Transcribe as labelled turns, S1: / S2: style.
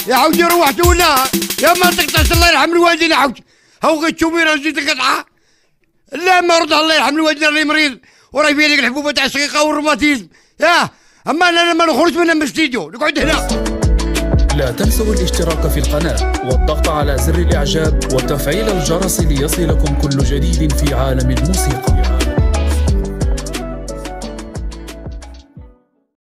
S1: يا عودي روحت ولا يا ما تقطعش الله يرحم الوالدين يا عودي هاو غير تشوفي راجل تقطعها لا ما رضى الله يرحم الوالدين اللي مريض وراي فيه لك الحبوبه تاع الشقيقه والروماتيزم ياه اما انا ما نخرج من الاستديو نقعد هنا.
S2: لا تنسوا الاشتراك في القناة والضغط على زر الإعجاب وتفعيل الجرس ليصلكم كل جديد في عالم الموسيقى.